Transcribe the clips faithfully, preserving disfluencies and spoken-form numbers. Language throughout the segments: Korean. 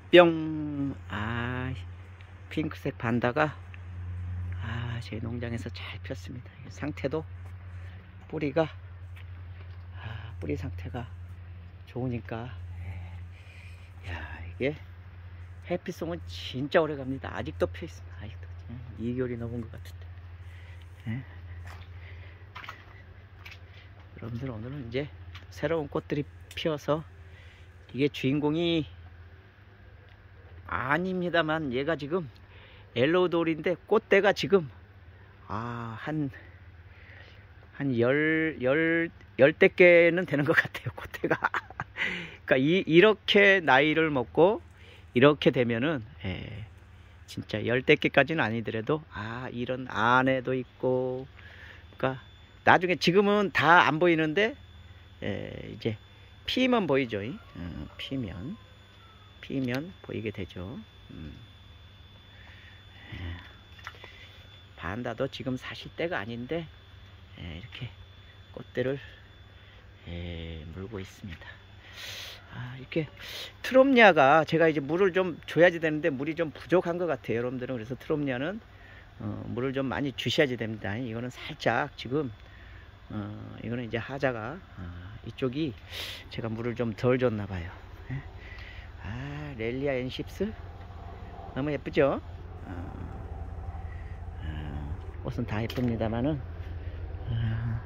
뿅. 아, 핑크색 반다가 아, 제 농장에서 잘 폈습니다. 상태도 뿌리가 아, 뿌리 상태가 좋으니까 야, 이게 해피송은 진짜 오래 갑니다. 아직도 펴 있습니다. 아직도 이 개월이 넘은 것 같은데. 예. 여러분들 오늘은 이제 새로운 꽃들이 피어서 이게 주인공이 아닙니다만 얘가 지금 엘로돌인데 꽃대가 지금 아, 한 한 열, 열, 열댓 개는 되는 것 같아요. 꽃대가. 그러니까 이, 이렇게 나이를 먹고 이렇게 되면은 예, 진짜 열댓 개까지는 아니더라도 아, 이런 안에도 있고 그러니까 나중에 지금은 다 안 보이는데 예, 이제 피면 보이죠. 음, 피면 피면 보이게 되죠. 음. 예. 반다도 지금 사실 때가 아닌데 예, 이렇게 꽃대를 예, 물고 있습니다. 아, 이렇게 트롭니아가 제가 이제 물을 좀 줘야지 되는데 물이 좀 부족한 것 같아요. 여러분들은 그래서 트롭니아는 어, 물을 좀 많이 주셔야지 됩니다. 이거는 살짝 지금 어, 이거는 이제 하자가 어, 이쪽이 제가 물을 좀 덜 줬나 봐요. 예? 아, 렐리아 엔십스 너무 예쁘죠? 어, 어, 옷은 다 예쁩니다만은 아,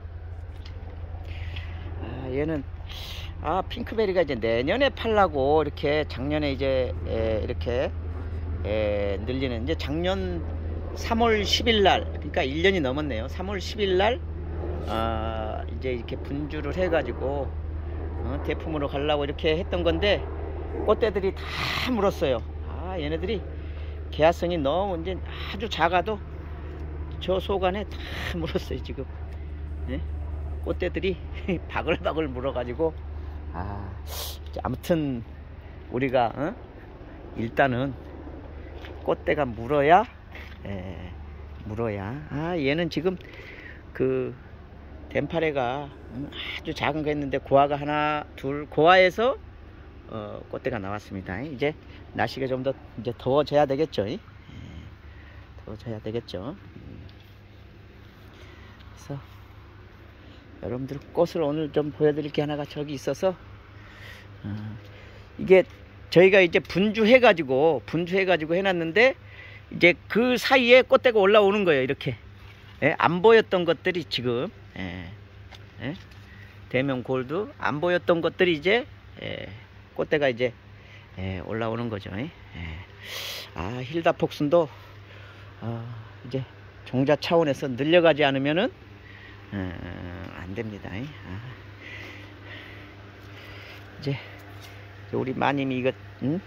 아, 얘는 아, 핑크베리가 이제 내년에 팔라고 이렇게 작년에 이제 에, 이렇게 에, 늘리는 이제 작년 삼월 십일 날 그러니까 일 년이 넘었네요. 삼월 십일 날 아, 이제 이렇게 분주를 해 가지고 어, 대품으로 가려고 이렇게 했던 건데 꽃대들이 다 물었어요. 아, 얘네들이 개화성이 너무 이제 아주 작아도 저 속안에 다 물었어요. 지금 네? 꽃대들이 바글바글 물어가지고 아, 아무튼 우리가 어? 일단은 꽃대가 물어야 에, 물어야 아, 얘는 지금 그 덴파레가 아주 작은 거 했는데 고아가 하나 둘 고아에서 어, 꽃대가 나왔습니다. 이제 날씨가 좀 더 이제 더워져야 되겠죠. 예, 더워져야 되겠죠. 그래서 여러분들 꽃을 오늘 좀 보여드릴 게 하나가 저기 있어서 어, 이게 저희가 이제 분주해 가지고 분주해 가지고 해놨는데 이제 그 사이에 꽃대가 올라오는 거예요. 이렇게 예, 안 보였던 것들이 지금 예, 예, 대명 골드 안 보였던 것들이 이제 예, 꽃대가 이제 예, 올라오는 거죠. 예. 아, 힐다 폭순도 어, 이제 종자 차원에서 늘려가지 않으면은 어, 안 됩니다. 아. 이제 우리 마님이 이거 응?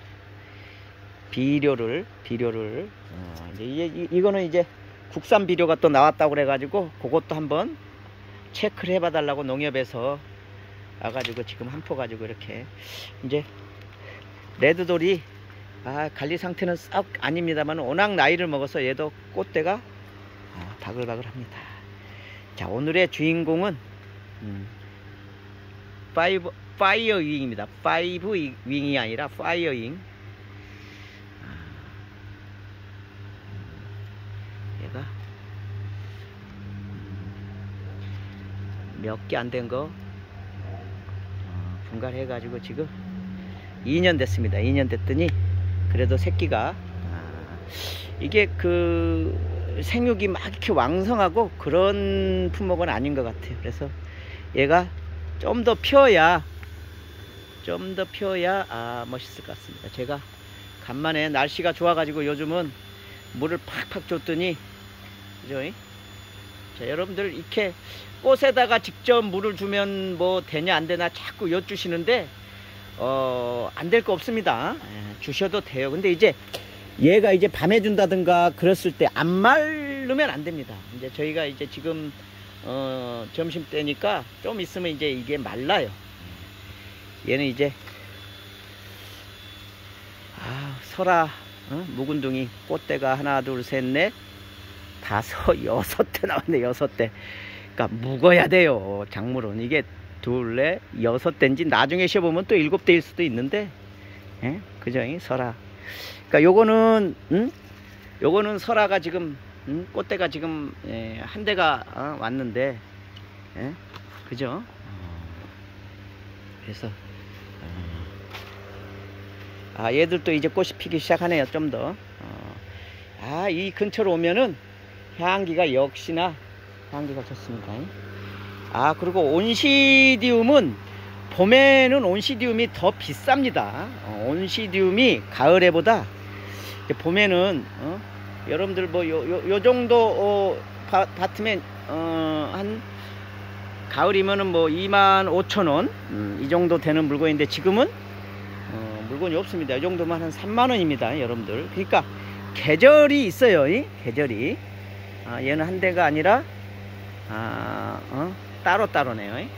비료를 비료를 어, 이제 이, 이거는 이제 국산 비료가 또 나왔다고 그래가지고 그것도 한번 체크를 해봐 달라고 농협에서 와가지고 지금 한 포 가지고 이렇게 이제 레드돌이 아, 관리 상태는 썩 아닙니다만 워낙 나이를 먹어서 얘도 꽃대가 아, 바글바글합니다. 자, 오늘의 주인공은 음, 파이브, 파이어 윙입니다. 파이브 윙이 아니라 파이어 윙. 아, 얘가 몇 개 안 된 거 어, 분갈해 가지고 지금 이 년 됐습니다. 이 년 됐더니 그래도 새끼가 아, 이게 그 생육이 막 이렇게 왕성하고 그런 품목은 아닌 것 같아요. 그래서 얘가 좀 더 펴야 좀 더 펴야 아, 멋있을 것 같습니다. 제가 간만에 날씨가 좋아가지고 요즘은 물을 팍팍 줬더니 그죠? 자, 여러분들 이렇게 꽃에다가 직접 물을 주면 뭐 되냐 안 되나 자꾸 여쭈시는데 어, 안 될 거 없습니다. 예, 주셔도 돼요. 근데 이제 얘가 이제 밤에 준다든가 그랬을 때 안 마르면 안 됩니다. 이제 저희가 이제 지금 어, 점심 때니까 좀 있으면 이제 이게 말라요. 얘는 이제 아, 설아 어? 묵은둥이 꽃대가 하나 둘 셋 넷 다섯 여섯 대 나왔네. 여섯 대. 그러니까 묵어야 돼요. 작물은 이게 둘 넷 여섯 대인지 나중에 쉬어보면 또 일곱 대일 수도 있는데 예? 그죠? 이 설화. 그러니까 요거는 음? 요거는 설화가 지금 음? 꽃대가 지금 예, 한 대가 어, 왔는데 예? 그죠? 어, 그래서 어, 아 얘들도 이제 꽃이 피기 시작하네요. 좀 더. 어, 아, 이 근처로 오면은 향기가 역시나 향기가 좋습니다. 아, 그리고 온시디움은 봄에는 온시디움이 더 비쌉니다. 어, 온시디움이 가을에보다 봄에는 어, 여러분들 뭐 요 요 요 정도 어, 바, 밭이면 어, 한 가을이면은 뭐 이만 오천 원 음, 이 정도 되는 물건인데 지금은 어, 물건이 없습니다. 이 정도면 한 삼만 원입니다, 여러분들. 그러니까 계절이 있어요. 이? 계절이. 아, 얘는 한 대가 아니라 아, 어? 따로 따로네요. 예.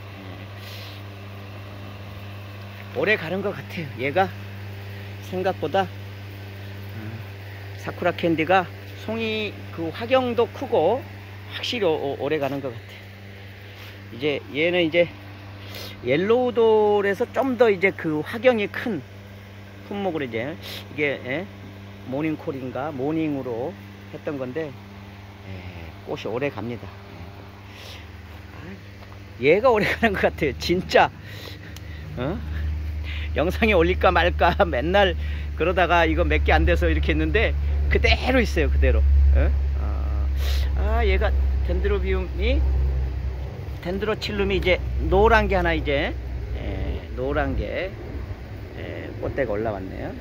오래 가는 것 같아요. 얘가 생각보다 어, 사쿠라 캔디가 송이 그 화경도 크고 확실히 오, 오래 가는 것 같아요. 이제 얘는 이제 옐로우돌에서 좀 더 이제 그 화경이 큰 품목으로 이제 이게 예? 모닝콜인가 모닝으로 했던 건데 예, 꽃이 오래 갑니다. 얘가 오래 가는 것 같아요. 진짜 어? 영상에 올릴까 말까 맨날 그러다가 이거 몇 개 안 돼서 이렇게 했는데 그대로 있어요. 그대로. 어? 어. 아, 얘가 덴드로비움이 덴드로칠룸이 이제 노란 게 하나 이제 에, 노란 게 에, 꽃대가 올라왔네요.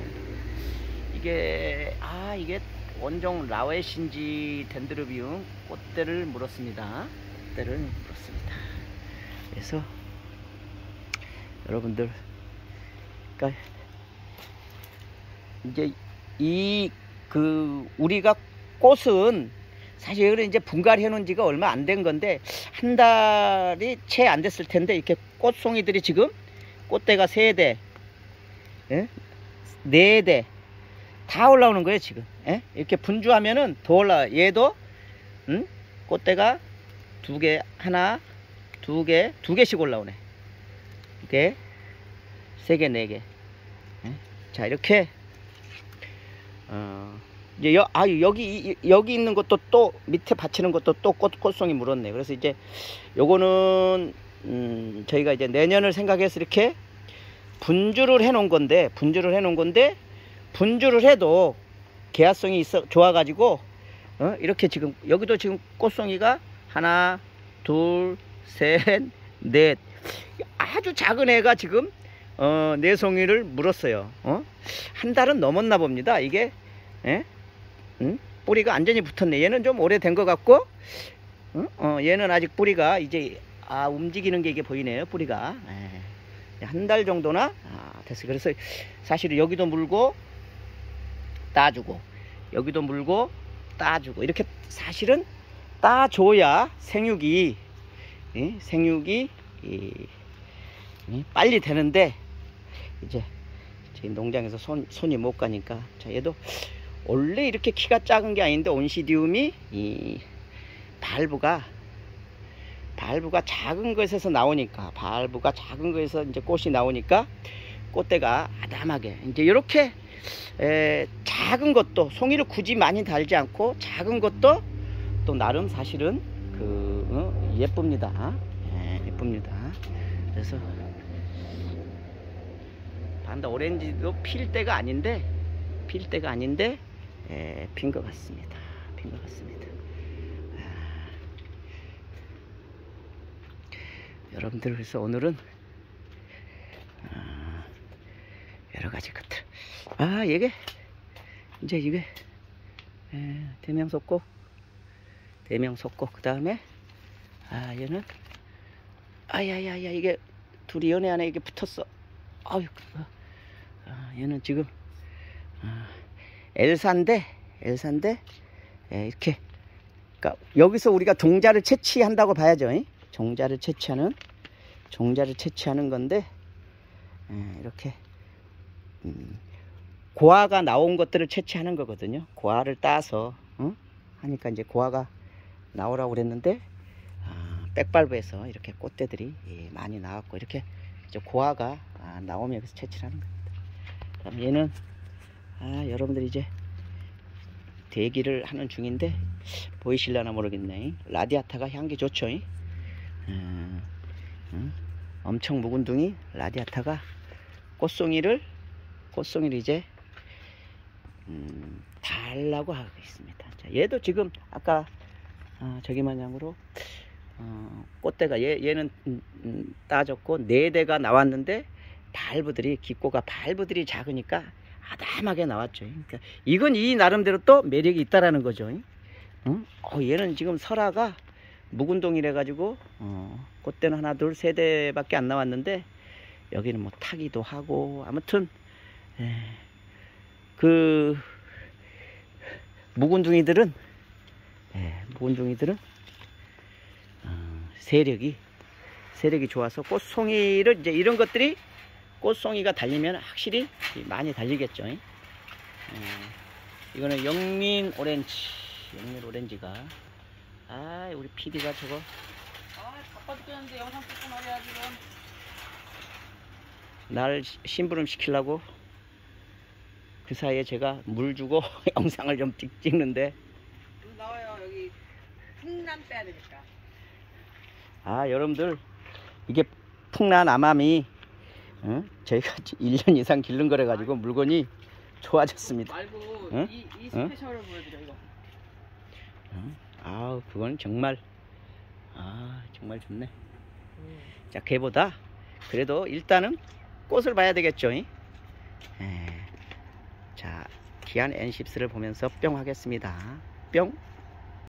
이게 아 이게 원종 라웨신지 덴드로비움 꽃대를 물었습니다. 꽃대를 물었습니다. 그래서 여러분들 그러니까 이제 이 그 우리가 꽃은 사실 이제 분갈이 해놓은 지가 얼마 안 된 건데 한 달이 채 안 됐을 텐데 이렇게 꽃송이들이 지금 꽃대가 세 대, 예? 네 대 다 올라오는 거예요 지금. 예? 이렇게 분주하면은 더 올라. 얘도 음? 꽃대가 두 개, 하나, 두 개, 두 개씩 올라오네. 두 개, 세 개, 네 개. 예? 자 이렇게 어. 이제 여, 아, 여기 여기 있는 것도 또 밑에 받치는 것도 또 꽃, 꽃송이 물었네. 그래서 이제 요거는 음, 저희가 이제 내년을 생각해서 이렇게 분주를 해 놓은 건데 분주를 해 놓은 건데 분주를 해도 개화성이 있어 좋아 가지고 어? 이렇게 지금 여기도 지금 꽃송이가 하나 둘 셋 넷 아주 작은 애가 지금 어, 네 송이를 물었어요. 어? 한 달은 넘었나 봅니다. 이게 예? 응? 뿌리가 완전히 붙었네. 얘는 좀 오래된 것 같고 응? 어, 얘는 아직 뿌리가 이제 아 움직이는 게 이게 보이네요. 뿌리가 한 달 정도나 아, 됐어요. 그래서 사실 여기도 물고 따주고 여기도 물고 따주고 이렇게 사실은 따줘야 생육이 예? 생육이 이, 이, 빨리 되는데 이제 제 농장에서 손, 손이 못 가니까 자 얘도 원래 이렇게 키가 작은 게 아닌데 온시디움이 이 발부가 발부가 작은 것에서 나오니까 발부가 작은 것에서 이제 꽃이 나오니까 꽃대가 아담하게 이제 이렇게 에, 작은 것도 송이를 굳이 많이 달지 않고 작은 것도 또 나름 사실은 그 어, 예쁩니다. 예, 예쁩니다. 그래서 반다 오렌지도 필 때가 아닌데 필 때가 아닌데 예, 핀 것 같습니다. 핀 것 같습니다. 아, 여러분들 그래서 오늘은 아, 여러 가지 것들 아 이게 이제 이게 예, 대명속꽃 대명속꽃 그 다음에 아 얘는 아야야야 이게 둘이 연애 안에 이게 붙었어. 아유 아, 얘는 지금 아, 엘사인데 엘사인데 예, 이렇게 그러니까 여기서 우리가 종자를 채취한다고 봐야죠. 이? 종자를 채취하는 종자를 채취하는 건데 예, 이렇게 음, 고화가 나온 것들을 채취하는 거거든요. 고화를 따서 어? 하니까 이제 고화가 나오라고 그랬는데 아, 백발부에서 이렇게 꽃대들이 예, 많이 나왔고 이렇게 이제 고화가 아, 나오면 여기서 채취를 하는 겁니다. 그다음 얘는 아 여러분들 이제 대기를 하는 중인데 보이실려나 모르겠네. 라디아타가 향기 좋죠. 음, 음, 엄청 묵은둥이 라디아타가 꽃송이를 꽃송이를 이제 음, 달라고 하고 있습니다. 자, 얘도 지금 아까 어, 저기 마냥으로 어, 꽃대가 얘, 얘는 음, 음, 따졌고 네 대가 나왔는데 발부들이 기꼬가 발부들이 작으니까 아담하게 나왔죠. 그러니까 이건 이 나름대로 또 매력이 있다라는 거죠. 응? 어, 얘는 지금 설화가 묵은동이래 가지고 어, 꽃대는 하나 둘 세 대밖에 안 나왔는데 여기는 뭐 타기도 하고 아무튼 에, 그 묵은둥이들은 에, 묵은둥이들은 어, 세력이 세력이 좋아서 꽃송이를 이제 이런 것들이 꽃송이가 달리면 확실히 많이 달리겠죠. 에, 이거는 영민 오렌지 영민 오렌지가 아 우리 피디가 저거 아 바빠 죽겠는데 영상 찍고 말이야 지금. 날 심부름 시키려고 그 사이에 제가 물 주고 영상을 좀 찍, 찍는데 좀 나와요. 여기 풍남 빼야 되니까. 아 여러분들 이게 풍란 암암이 어? 저희가 일 년 이상 기른 거래 가지고 물건이 좋아졌습니다. 말고 응? 이, 이 응? 스페셜을 보여드려 이거. 어? 아 그건 정말 아 정말 좋네. 음. 자 걔보다 그래도 일단은 꽃을 봐야 되겠죠. 에. 자 기안 엔십스를 보면서 뿅 하겠습니다. 뿅.